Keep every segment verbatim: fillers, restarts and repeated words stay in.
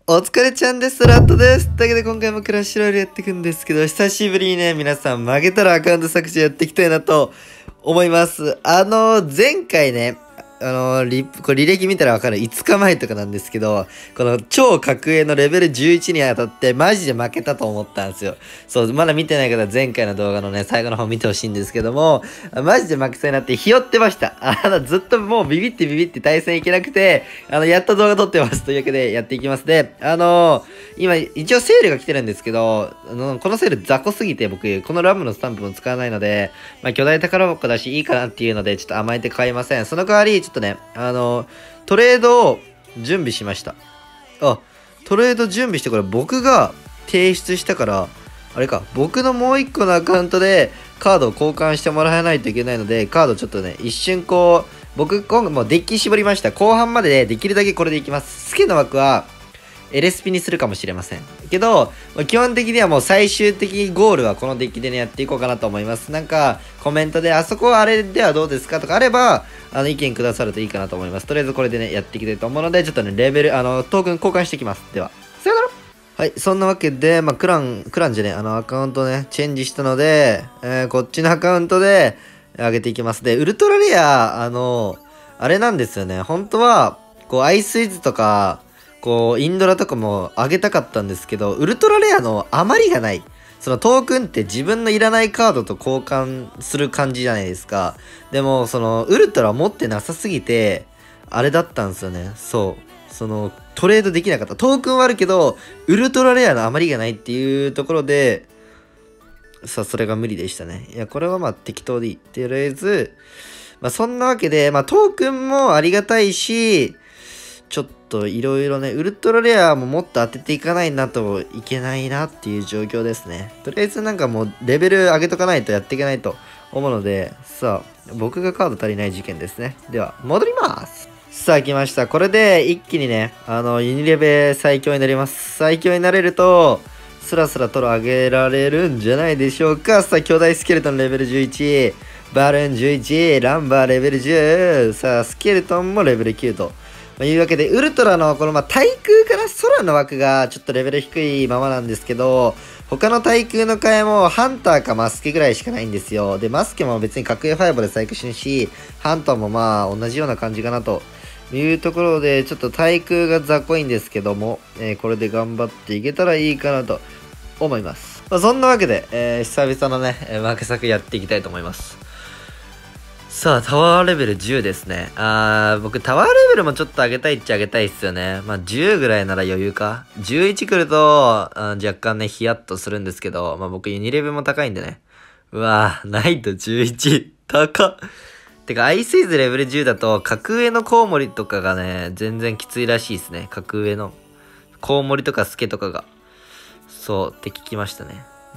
お疲れちゃんです。ラットです。というわけで今回もクラッシュロイヤルやっていくんですけど、久しぶりにね、皆さん負けたらアカウント削除やっていきたいなと思います。あの、前回ね、あの、リこれ履歴見たらわかるいつかまえとかなんですけど、この超格上のレベルじゅういちに当たってマジで負けたと思ったんですよ。そう、まだ見てない方は前回の動画のね、最後の方見てほしいんですけども、マジで負けそうになってひよってました。あの、ずっともうビビってビビって対戦いけなくて、あの、やっと動画撮ってます。というわけでやっていきます。で、あの今、一応セールが来てるんですけど、あの、このセール雑魚すぎて僕、このラムのスタンプも使わないので、まあ、巨大宝箱だしいいかなっていうので、ちょっと甘えて買いません。その代わり、ちょっとね、あの、トレードを準備しました。あ、トレード準備してこれ僕が提出したから、あれか、僕のもう一個のアカウントでカードを交換してもらわないといけないので、カードちょっとね、一瞬こう、僕今後もうデッキ絞りました。後半まででできるだけこれでいきます。スケの枠は エルエスピー にするかもしれません。けど、基本的にはもう最終的ゴールはこのデッキでね、やっていこうかなと思います。なんか、コメントで、あそこはあれではどうですかとかあれば、あの、意見くださるといいかなと思います。とりあえずこれでね、やっていきたいと思うので、ちょっとね、レベル、あの、トークン交換していきます。では、さよなら。はい、そんなわけで、まあ、クラン、クランじゃね、あの、アカウントね、チェンジしたので、えー、こっちのアカウントで、上げていきます。で、ウルトラレア、あの、あれなんですよね。本当は、こう、アイスイズとか、こう、インドラとかも上げたかったんですけど、ウルトラレアの余りがない。そのトークンって自分のいらないカードと交換する感じじゃないですか。でも、その、ウルトラ持ってなさすぎて、あれだったんですよね。そう。その、トレードできなかった。トークンはあるけど、ウルトラレアの余りがないっていうところで、さあ、それが無理でしたね。いや、これはまあ適当でいい。とりあえず、まあそんなわけで、まあトークンもありがたいし、ちょっといろいろね、ウルトラレアももっと当てていかないなといけないなっていう状況ですね。とりあえずなんかもうレベル上げとかないとやっていけないと思うので、さあ、僕がカード足りない事件ですね。では、戻ります。さあ、来ました。これで一気にね、あの、ユニレベ最強になります。最強になれると、スラスラトロ上げられるんじゃないでしょうか。さあ、巨大スケルトンレベルじゅういち、バルーンじゅういち、ランバーレベルじゅう、さあ、スケルトンもレベルきゅうと。まあ、いうわけで、ウルトラのこの、まあ、対空から空の枠がちょっとレベル低いままなんですけど、他の対空の替えもハンターかマスケぐらいしかないんですよ。で、マスケも別に格 エーファイブ で最強死ぬし、ハンターもまあ同じような感じかなというところで、ちょっと対空が雑魚いんですけども、えー、これで頑張っていけたらいいかなと思います。まあ、そんなわけで、えー、久々のね、負け作やっていきたいと思います。さあ、タワーレベルじゅうですね。あー、僕タワーレベルもちょっと上げたいっちゃ上げたいっすよね。まあ、じゅうぐらいなら余裕か。じゅういち来ると、あ若干ね、ヒヤッとするんですけど、まあ僕にレベルも高いんでね。うわー、ナイトじゅういち、高っ。てか、アイスイズレベルじゅうだと、格上のコウモリとかがね、全然きついらしいですね。格上の。コウモリとかスケとかが。そう、って聞きましたね。うん。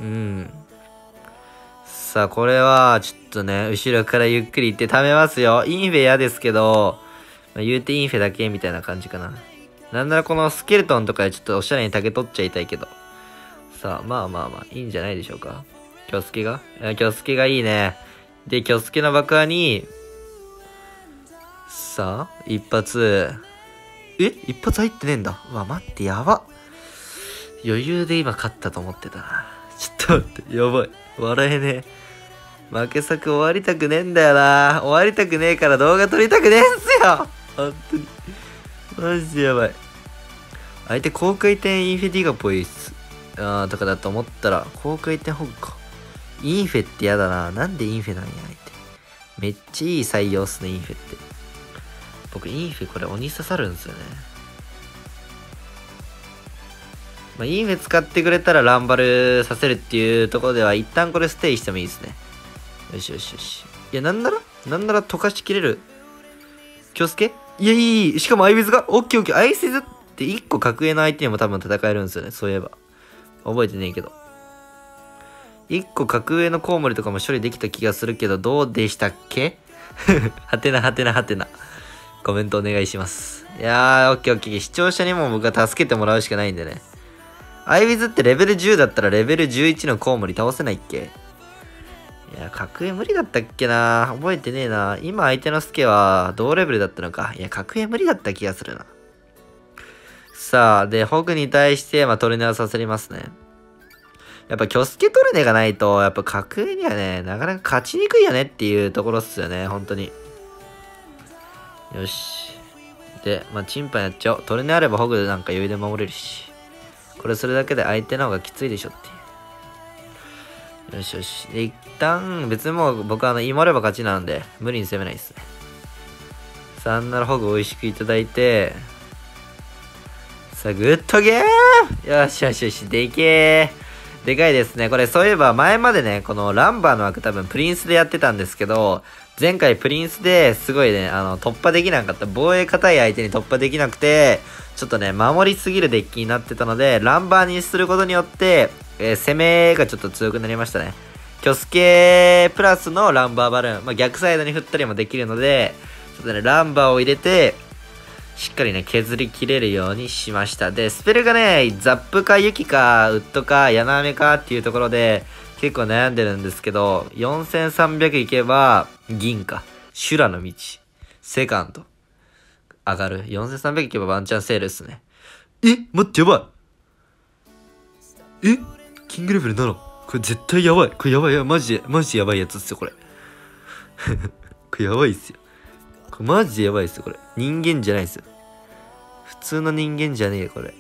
さあ、これは、ちょっとね、後ろからゆっくり行って貯めますよ。インフェ嫌ですけど、まあ、言うてインフェだけみたいな感じかな。なんならこのスケルトンとかでちょっとおしゃれに竹取っちゃいたいけど。さあ、まあまあまあ、いいんじゃないでしょうか。キョスケがキョスケがいいね。で、キョスケの爆破に、さあ、一発。え一発入ってねえんだ。うわ、待って、やば。余裕で今勝ったと思ってたな。ちょっと待って、やばい。笑えねえ。負け作終わりたくねえんだよな。終わりたくねえから動画撮りたくねえんすよ。本当に。マジでやばい。相手高回転インフェディガポイス。あーとかだと思ったら、高回転ホグか。インフェってやだな。なんでインフェなんや、相手。めっちゃいい採用っすね、インフェって。僕、インフェこれ鬼刺さるんですよね。まあ、インフェ使ってくれたらランバルさせるっていうところでは、一旦これステイしてもいいですね。よしよしよし。いや、なんならなんなら溶かしきれる。キョスケいや、いい、いい。しかもアイビズがオッケーオッケー。アイビズっていっこ格上の相手にも多分戦えるんですよね。そういえば。覚えてねえけど。いっこ格上のコウモリとかも処理できた気がするけど、どうでしたっけはてなはてなはてな。コメントお願いします。いやー、オッケーオッケー。視聴者にも僕は助けてもらうしかないんでね。アイビズってレベルじゅうだったらレベルじゅういちのコウモリ倒せないっけ？いや、格上無理だったっけな。覚えてねえな。今相手のスケは同レベルだったのか。いや、格上無理だった気がするな。 さあ、で、ホグに対して、まあ、トルネをさせますね。やっぱ、キョスケトルネがないと、やっぱ、格上にはね、なかなか勝ちにくいよねっていうところっすよね、本当に。よし。で、まあ、チンパンやっちゃおう。トルネあればホグでなんか余裕で守れるし。これするだけで相手の方がきついでしょっていう。よしよし。で、一旦、別にもう僕はあの、芋あれば勝ちなんで、無理に攻めないですね。さんならホグ美味しくいただいて、さあ、グッドゲームよしよしよし、でけー。でかいですね。これ、そういえば前までね、このランバーの枠多分プリンスでやってたんですけど、前回プリンスですごいね、あの、突破できなかった。防衛硬い相手に突破できなくて、ちょっとね、守りすぎるデッキになってたので、ランバーにすることによって、えー、攻めがちょっと強くなりましたね。キョスケプラスのランバーバルーン。まあ、逆サイドに振ったりもできるので、ちょっとね、ランバーを入れて、しっかりね、削り切れるようにしました。で、スペルがね、ザップかユキか、ウッドか、ヤナアメかっていうところで、結構悩んでるんですけど、よんせんさんびゃくいけば、銀か。修羅の道。セカンド。上がる。よんせんさんびゃくいけばワンチャンセールっすね。え待って、やばい。えキングレベルなな。これ絶対やばい。これやばいや、マジで、マジでやばいやつっすよ、これ。これやばいっすよ。これマジでやばいっすよ、これ。人間じゃないっすよ。普通の人間じゃねえよ、これ。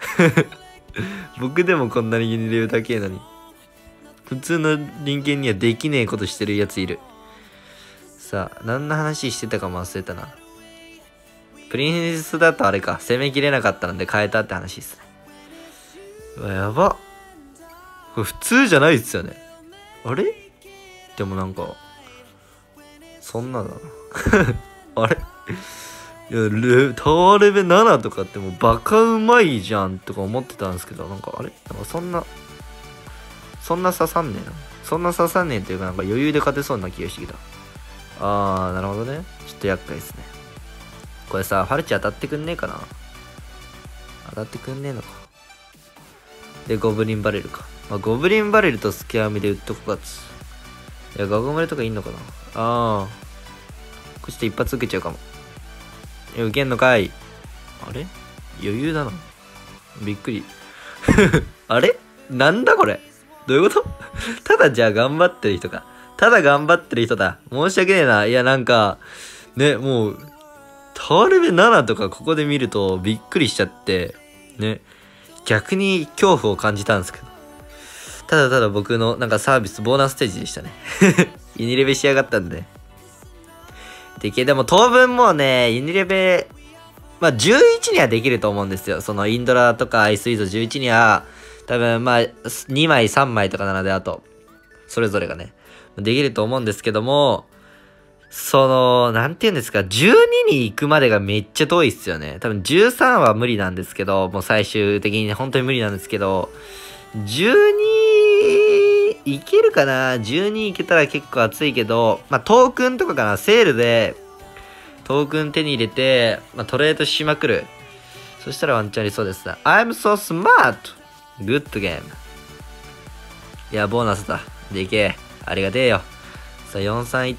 僕でもこんなにユニレベル高えのに。普通の人間にはできねえことしてるやついる。さあ、何の話してたかも忘れたな。プリンスだとあれか、攻めきれなかったので変えたって話ですね。うわ、やば。これ普通じゃないっすよね。あれでもなんか、そんなだな。あれいや、レタワーレベななとかってもうバカうまいじゃんとか思ってたんですけど、なんかあれなんかそんな、そんな刺さんねえな。そんな刺さんねえっていうかなんか余裕で勝てそうな気がしてきた。あー、なるほどね。ちょっと厄介ですね。これさ、ファルチ当たってくんねえかな。当たってくんねえのか。で、ゴブリンバレルか。まあ、ゴブリンバレルとスケアミで打っとこかつ。いや、ガゴムレとかいんのかな。あー。これちょっと一発受けちゃうかも。え、受けんのかい。あれ余裕だな。びっくり。あれなんだこれどういうことただじゃあ頑張ってる人か。ただ頑張ってる人だ。申し訳ねえな。いや、なんか、ね、もう、タワーレベななとかここで見るとびっくりしちゃって、ね、逆に恐怖を感じたんですけど。ただただ僕のなんかサービスボーナスステージでしたね。ユニレベしやがったんでね。でけでも当分もうね、ユニレベ、まあじゅういちにはできると思うんですよ。そのインドラとかアイスイーゾじゅういちには、多分まあにまいさんまいとかなので、あと、それぞれがね、できると思うんですけども、その、なんて言うんですか、じゅうにに行くまでがめっちゃ遠いっすよね。多分じゅうさんは無理なんですけど、もう最終的にね、本当に無理なんですけど、じゅうにいけるかな ?じゅうに いけたら結構熱いけど、まあ、トークンとかかなセールで、トークン手に入れて、まあ、トレードしまくる。そしたらワンチャンありそうですね。I'm so smart! Good game. いや、ボーナスだ。でけえ。ありがてえよ。さあ、よんさんいって、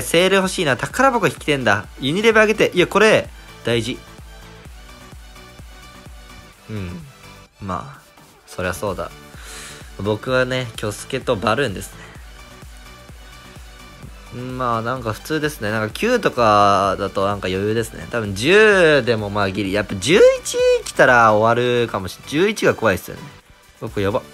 セール欲しいな。宝箱引きてんだ。ユニレベ上げて。いや、これ、大事。うん。まあ、そりゃそうだ。僕はね、キョスケとバルーンですね。まあ、なんか普通ですね。なんかきゅうとかだとなんか余裕ですね。多分じゅうでもまあギリ。やっぱじゅういち来たら終わるかもしれない。じゅういちが怖いですよね。これやば。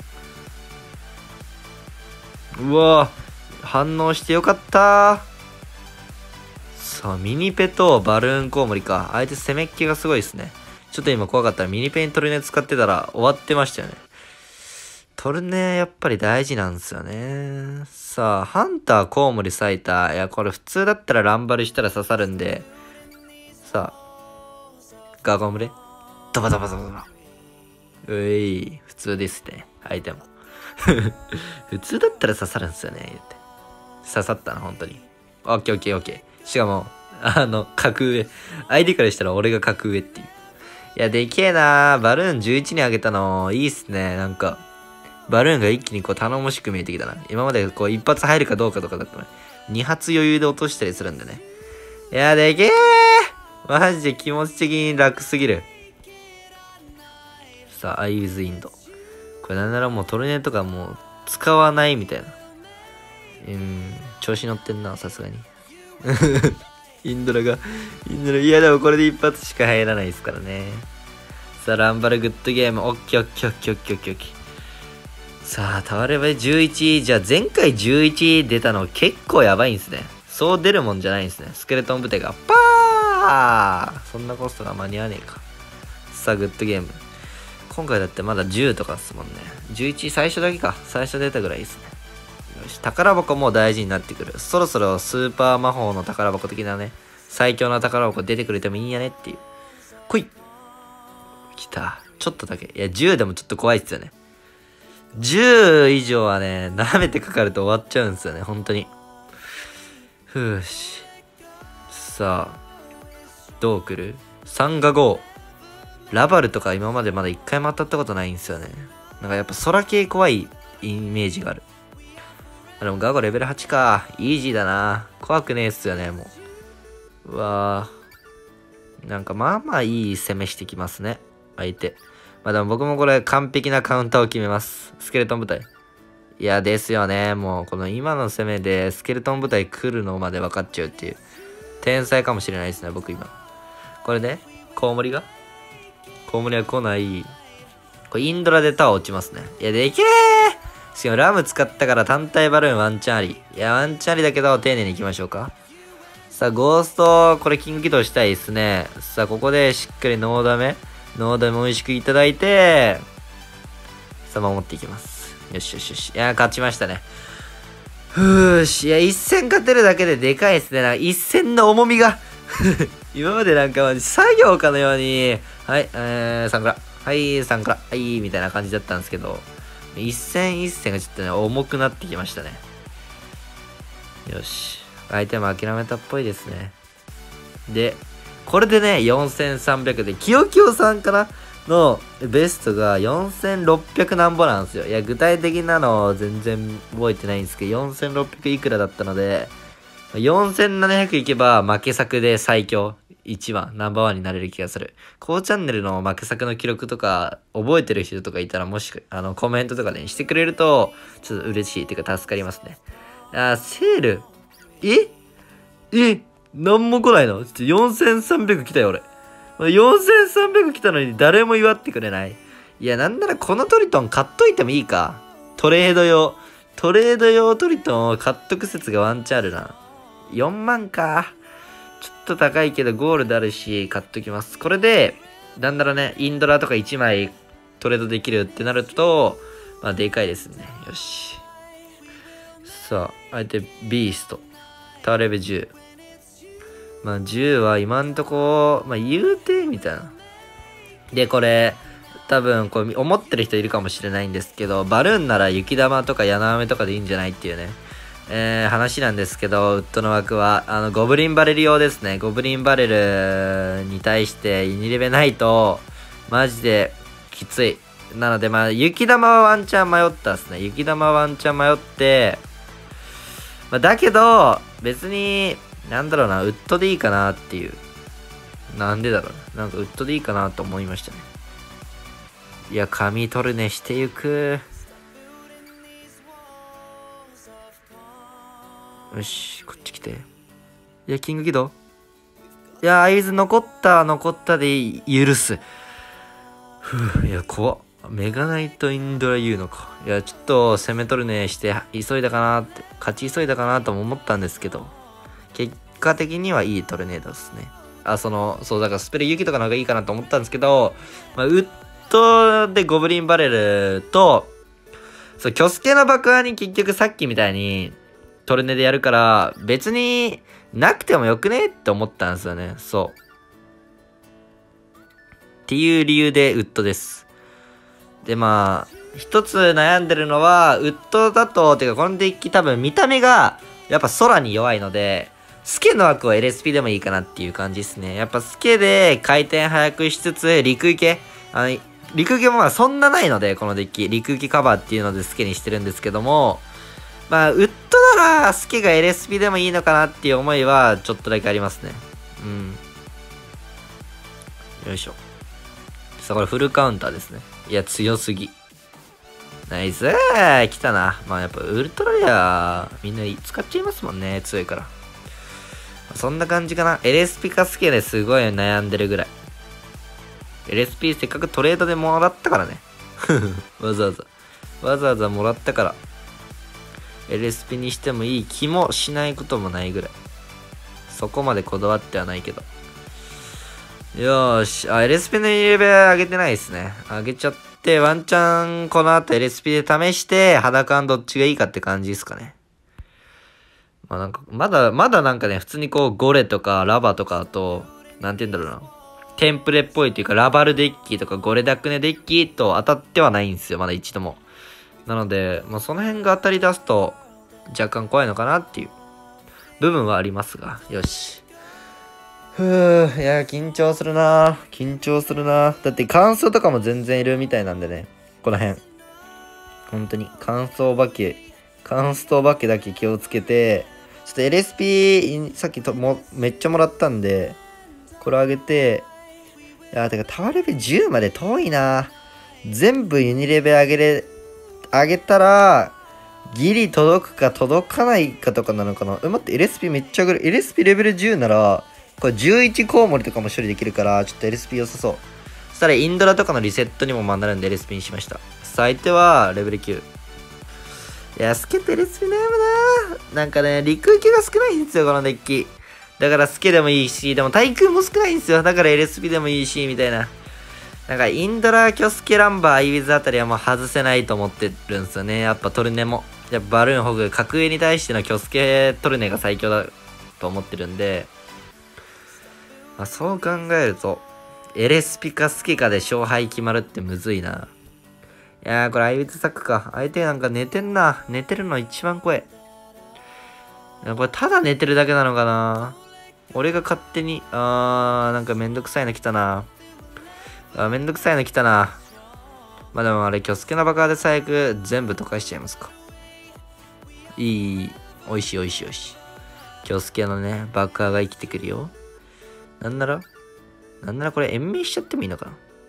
うわぁ。反応してよかったー。さあ、ミニペとバルーンコウモリか。相手攻めっ気がすごいですね。ちょっと今怖かったらミニペにトルネ使ってたら終わってましたよね。トルネやっぱり大事なんですよね。さあ、ハンター、コウモリ、サイター。いや、これ普通だったらランバルしたら刺さるんで。さあ、ガゴムレドバドバドバドバ。うい、普通ですね。相手も。普通だったら刺さるんですよね。言って。刺さったな、本当に。オッケーオッケーオッケー。しかも、あの、格上。相手からしたら俺が格上っていう。いや、でけえなー。バルーンじゅういちに上げたの、いいっすね。なんか。バルーンが一気にこう頼もしく見えてきたな。今までこう一発入るかどうかとかだったのに、二発余裕で落としたりするんでね。いや、でけーマジで気持ち的に楽すぎる。 さあ、アイウィズインド。これなんならもうトルネードとかもう使わないみたいな。うん、調子乗ってんな、さすがに。インドラが、インドラ、いやでもこれで一発しか入らないですからね。さあ、ランバルグッドゲーム、オッケーオッケーオッケーオッケーオッケーオッケー。さあ、タワレバじゅういち、じゃあ前回じゅういち出たの結構やばいんすね。そう出るもんじゃないんですね。スケルトン部隊が、パーそんなコストが間に合わねえか。さあ、グッドゲーム。今回だってまだじゅうとかっすもんね。じゅういち最初だけか。最初出たぐらいですね。よし、宝箱も大事になってくる。そろそろスーパー魔法の宝箱的なね、最強の宝箱出てくれてもいいんやねっていう。来い来た。ちょっとだけ。いや、じゅうでもちょっと怖いっすよね。じゅう以上はね、舐めてかかると終わっちゃうんですよね、本当に。ふーし。さあ、どう来る ?さん がご。ラバルとか今までまだ一回も当たったことないんですよね。なんかやっぱ空系怖いイメージがある。あ、でもガゴレベルはちか。イージーだな。怖くねえっすよね、もう。うわぁ。なんかまあまあいい攻めしてきますね、相手。まあでも僕もこれ完璧なカウンターを決めます。スケルトン部隊。いやですよね。もうこの今の攻めでスケルトン部隊来るのまで分かっちゃうっていう。天才かもしれないですね、僕今。これで、コウモリがコウモリは来ない。これインドラでタワー落ちますね。いや、できれーしかもラム使ったから単体バルーンワンチャンあり。いや、ワンチャンありだけど丁寧に行きましょうか。さあ、ゴースト、これキング起動したいですね。さあ、ここでしっかりノーダメ。ノーダメ美味しくいただいて、さあ、守っていきます。よしよしよし。いや、勝ちましたね。ふーし。いや、一戦勝てるだけででかいですね。なんか一戦の重みが。今までなんか作業かのように、はい、えー、サンクラ。はい、サンクラ。はい、みたいな感じだったんですけど、一戦一戦がちょっとね、重くなってきましたね。よし。相手も諦めたっぽいですね。で、これでね、よんせんさんびゃくで、キヨキヨさんかなのベストがよんせんろっぴゃくなんぼなんですよ。いや、具体的なの全然覚えてないんですけど、よんせんろっぴゃくいくらだったので、よんせんななひゃくいけば負け作で最強。いちばん、ナンバーワンになれる気がする。高チャンネルの負け作の記録とか、覚えてる人とかいたら、もしくあの、コメントとかで、ね、してくれると、ちょっと嬉しいっていうか助かりますね。あ、セールええなんも来ないの？ちょっとよんせんさんびゃく来たよ、俺。よんせんさんびゃく来たのに誰も祝ってくれない。いや、なんならこのトリトン買っといてもいいか。トレード用。トレード用トリトンを買っとく説がワンチャンあるな。よんまんか。ちょっと高いけどゴールドあるし、買っときます。これで、なんならね、インドラとかいちまいトレードできるってなると、まあ、でかいですね。よし。さあ、相手、ビースト。タワレベじゅう。まあ、じゅうは今んとこ、まあ、言うて、みたいな。で、これ、多分、こう、思ってる人いるかもしれないんですけど、バルーンなら雪玉とか柳雨とかでいいんじゃないっていうね。えー、話なんですけど、ウッドの枠は、あの、ゴブリンバレル用ですね。ゴブリンバレルに対してにレベないと、マジできつい。なので、まあ、雪玉はワンチャン迷ったっすね。雪玉はワンチャン迷って、まあ、だけど、別に、なんだろうな、ウッドでいいかなっていう。なんでだろうな。なんかウッドでいいかなと思いましたね。いや、髪取るね、してゆく。よし、こっち来て。いや、キング起動いや、アイズ残った、残ったで許す。ふぅ、いや、怖っ。メガナイトインドラ言うのか。いや、ちょっと攻め取るね、して、急いだかなって、勝ち急いだかなとも思ったんですけど、結果的にはいいトルネードですね。あ、その、そう、だからスペルユキとかの方がいいかなと思ったんですけど、まあ、ウッドでゴブリンバレルと、そう、キョスケの爆破に結局さっきみたいに、トルネでやるから、別になくてもよくねって思ったんですよね。そう。っていう理由でウッドです。で、まあ、一つ悩んでるのは、ウッドだと、てかこのデッキ多分見た目が、やっぱ空に弱いので、スケの枠は エルエスピー でもいいかなっていう感じですね。やっぱスケで回転早くしつつ、陸受け。あの、陸受けもまあそんなないので、このデッキ。陸受けカバーっていうのでスケにしてるんですけども、まあ、ウッドなら、スケが エルエスピー でもいいのかなっていう思いは、ちょっとだけありますね。うん。よいしょ。 さあ、これフルカウンターですね。いや、強すぎ。ナイスー来たな。まあやっぱウルトラレア、みんな使っちゃいますもんね。強いから。そんな感じかな。エルエスピー かスケですごい悩んでるぐらい。エルエスピー せっかくトレードでもらったからね。わざわざ。わざわざもらったから。エルエスピー にしてもいい気もしないこともないぐらい。そこまでこだわってはないけど。よーし。あ、エルエスピー のレベル上げてないですね。上げちゃって、ワンチャンこの後 エルエスピー で試して、肌感どっちがいいかって感じですかね。まあなんか、まだ、まだなんかね、普通にこう、ゴレとかラバとかだと、なんて言うんだろうな。テンプレっぽいというか、ラバルデッキとかゴレダクネデッキと当たってはないんですよ。まだ一度も。なので、まあその辺が当たり出すと、若干怖いのかなっていう部分はありますが、よし。ふぅ、いや、緊張するな緊張するなだって乾燥とかも全然いるみたいなんでね。この辺。本当に。乾燥お化け。乾燥お化けだけ気をつけて、ちょっと エルエスピー さっきともめっちゃもらったんで、これ上げて、いや、てかタワーレベルじゅうまで遠いな全部ユニレベ上げれ、上げたら、ギリ届くか届かないかとかなのかな。え、待って、エルエスピー めっちゃ上がる。エルエスピー レベルじゅうなら、これじゅういちコウモリとかも処理できるから、ちょっと エルエスピー 良さそう。そしたらインドラとかのリセットにもなるんで エルエスピー にしました。相手はレベルきゅう。いや、スケと エルエスピー 悩むななんかね、陸受けが少ないんですよ、このデッキ。だからスケでもいいし、でも対空も少ないんですよ。だから エルエスピー でもいいし、みたいな。なんかインドラ、キョスケ、ランバー、アイウィズあたりはもう外せないと思ってるんですよね。やっぱトルネも。やっぱバルーン、ホグ、格上に対してのキョスケ、トルネが最強だと思ってるんで、まあ、そう考えると、エルエスピー かスケかで勝敗決まるってむずいな。いやー、これアイウィズサックか。相手なんか寝てんな。寝てるの一番怖い。いやこれただ寝てるだけなのかな。俺が勝手に、あー、なんかめんどくさいの来たな。あ、めんどくさいの来たな。まあでもあれ、キョスケのバカで最悪全部溶かしちゃいますか。いい、おいしいおいしいおいしい。キョスケのね、爆破が生きてくるよ。なんならなんならこれ延命しちゃってもいいのか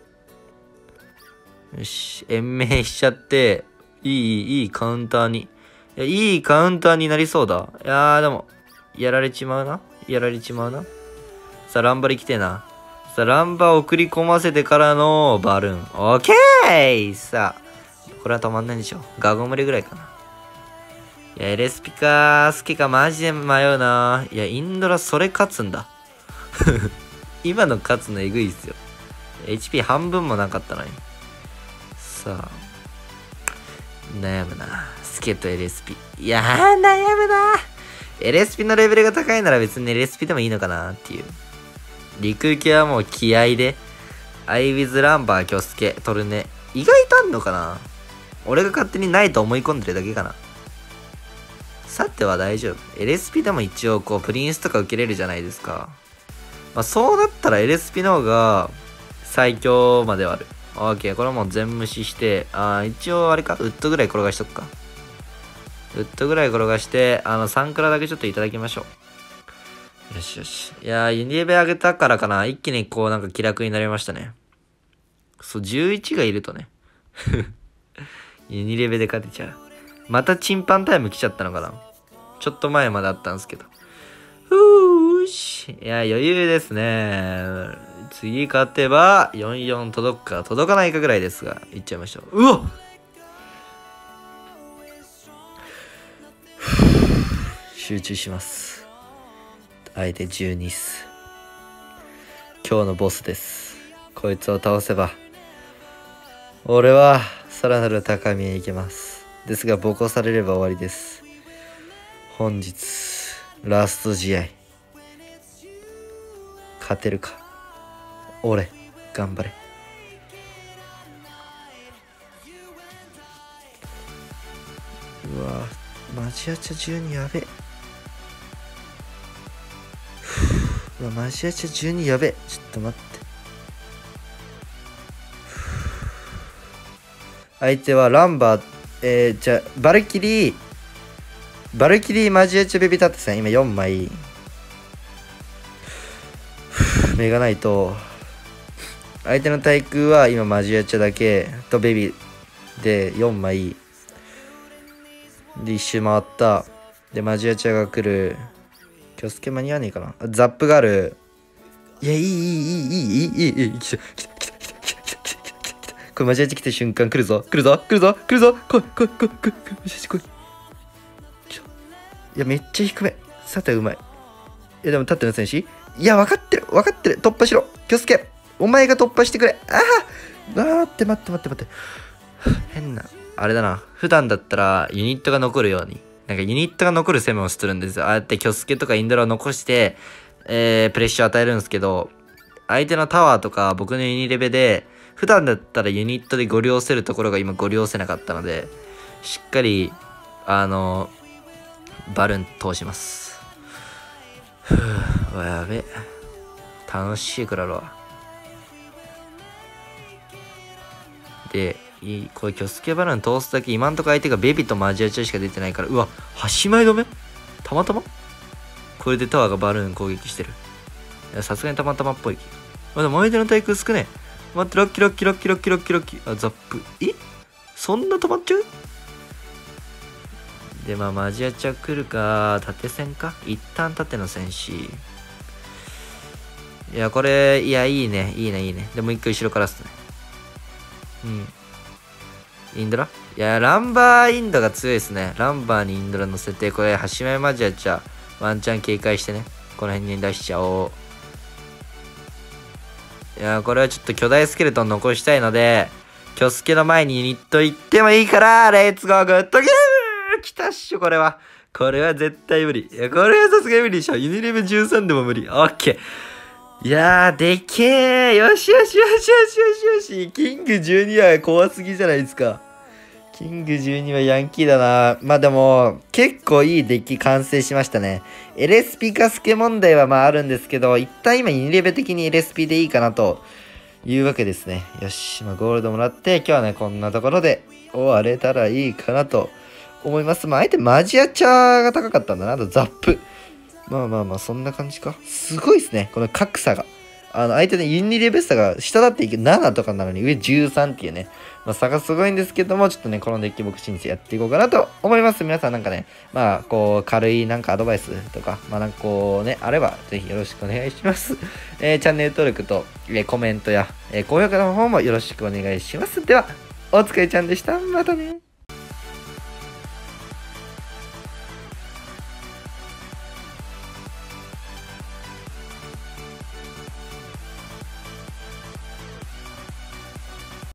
な。よし、延命しちゃって、いい、いいカウンターに。いや、いいカウンターになりそうだ。いやー、でも、やられちまうな。やられちまうな。さあ、ランバリ来てな。さあ、ランバ送り込ませてからのバルーン。オッケーさあ、これは止まんないんでしょ。ガゴムレぐらいかな。いや、エルエスピー か、スケか、マジで迷うな。いや、インドラそれ勝つんだ。今の勝つのえぐいっすよ。エイチピー 半分もなかったのに。さあ、悩むな。スケと エルエスピー。いやー、悩むな。エルエスピー のレベルが高いなら別に エルエスピー でもいいのかなっていう。陸受けはもう気合で。アイウィズランバー、キョスケ、トルネ。意外とあんのかな。俺が勝手にないと思い込んでるだけかな。さては大丈夫。エルエスピー でも一応こうプリンスとか受けれるじゃないですか。まあそうなったら エルエスピー の方が最強まではある。オーケー、これはもう全無視して、あ一応あれか、ウッドぐらい転がしとくか。ウッドぐらい転がして、あのさんクラだけちょっといただきましょう。よしよし。いやー、ユニレベ上げたからかな。一気にこうなんか気楽になりましたね。そう、じゅういちがいるとね。ユニレベで勝てちゃう。またチンパンタイム来ちゃったのかな。ちょっと前まであったんですけど。ふーし。いや、余裕ですね。次勝てば、よんよん届くか届かないかぐらいですが、いっちゃいましょう。うわっ集中します。相手じゅうにっす。今日のボスです。こいつを倒せば、俺はさらなる高みへ行けます。ですが、ボコされれば終わりです。本日、ラスト試合。勝てるか。俺、頑張れ。うわぁ、マジアチャじゅうにやべえ。うわ、マジアチャじゅうにやべえ。ちょっと待って。相手はランバー、えー、じゃあ、バルキリー、バルキリーマジアチャベビタッテさん、今よんまい。メガナイト。 相手の対空は今マジアチャだけとベビーでよんまいで一周回った。でマジアチャが来る。キョスケ間に合わねえかな。ザップがある。いやいいいいいいいいいいいいい来た来た来た来た来た来た来た来た。これマジアチャ来た瞬間来るぞ来るぞ来るぞ来るぞ来い来い来い来い来いマジアチャ来い。いやめっちゃ低め。さてうまい。いやでも立っての選手いや分かってる分かってる。突破しろキョスケ。お前が突破してくれ。ああ待って待って待って待って。変なあれだな。普段だったらユニットが残るようになんかユニットが残る攻めをするんですよ。ああやってキョスケとかインドラを残してえー、プレッシャー与えるんですけど、相手のタワーとか僕のユニレベで普段だったらユニットでゴリ押せるところが今ゴリ押せなかったので、しっかりあのバルーン通します。ふぅ、わやべ、楽しいクラロは。でいい、これキョスケバルーン通すだけ今んとこ相手がベビとマジアチャしか出てないから、うわ端前止めたまたまこれでタワーがバルーン攻撃してる。さすがにたまたまっぽい。まだ前手の対空少ねえ。待って、ラッキーラッキーラッキーラッキーラッキーラッキー。あ、ザップ。えそんな止まっちゃう。で、まあ、マジアチャ来るか、縦線か。一旦縦の戦士。いや、これ、いや、いいね。いいね、いいね。でも一回後ろからっすね。うん。インドラいや、ランバーインドが強いですね。ランバーにインドラ乗せて、これ、端前マジアチャ。ワンチャン警戒してね。この辺に出しちゃおう。いやー、これはちょっと巨大スケルトン残したいので、キョスケの前にユニット行ってもいいから、レッツゴーグッドゲーム来たっしょ、これは。これは絶対無理。いや、これはさすがに無理でしょ。ユニレベルじゅうさんでも無理。オッケー。いやー、でけー。よしよしよしよしよしよし。キングじゅうには怖すぎじゃないですか。キングじゅうにはヤンキーだな。まあでも、結構いいデッキ完成しましたね。エルエスピー かスケ問題はまああるんですけど、一旦今にレベル的に エルエスピー でいいかなというわけですね。よし、まあ、ゴールドもらって、今日はね、こんなところで終われたらいいかなと思います。まあ相手マジアチャーが高かったんだな。あとザップ。まあまあまあ、そんな感じか。すごいですね、この格差が。あの、相手のユニレベル差が下だってななとかなのに上じゅうさんっていうね。まあ、差がすごいんですけども、ちょっとね、このデッキ僕信じてやっていこうかなと思います。皆さんなんかね、まあ、こう、軽いなんかアドバイスとか、まあなんかこうね、あれば、ぜひよろしくお願いします。えー、チャンネル登録と、えー、コメントや、えー、高評価の方もよろしくお願いします。では、お疲れちゃんでした。またね。